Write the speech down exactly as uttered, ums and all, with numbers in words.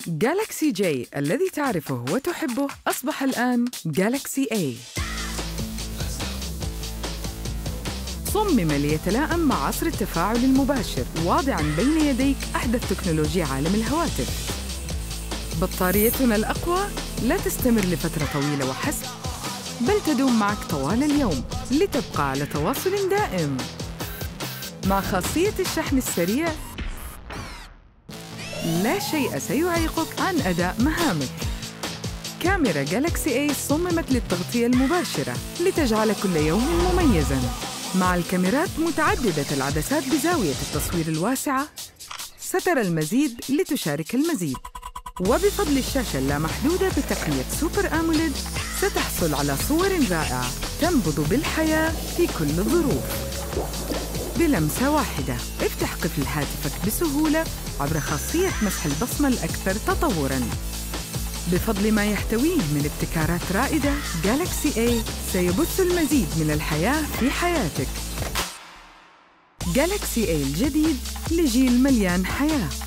جالاكسي جي الذي تعرفه وتحبه أصبح الآن جالاكسي إيه. صمم ليتلائم مع عصر التفاعل المباشر، واضعاً بين يديك أحدث تكنولوجيا عالم الهواتف. بطاريتنا الأقوى لا تستمر لفترة طويلة وحسب، بل تدوم معك طوال اليوم لتبقى على تواصل دائم. مع خاصية الشحن السريع، لا شيء سيعيقك عن أداء مهامك. كاميرا جالاكسي إيه صممت للتغطية المباشرة لتجعل كل يوم مميزاً. مع الكاميرات متعددة العدسات بزاوية التصوير الواسعة، سترى المزيد لتشارك المزيد. وبفضل الشاشة اللامحدودة بتقنية سوبر أموليد، ستحصل على صور رائعة تنبض بالحياة في كل الظروف. بلمسة واحدة افتح قفل هاتفك بسهولة عبر خاصية مسح البصمة الأكثر تطوراً. بفضل ما يحتويه من ابتكارات رائدة، جالاكسي إيه سيبث المزيد من الحياة في حياتك. جالاكسي إيه الجديد لجيل مليان حياة.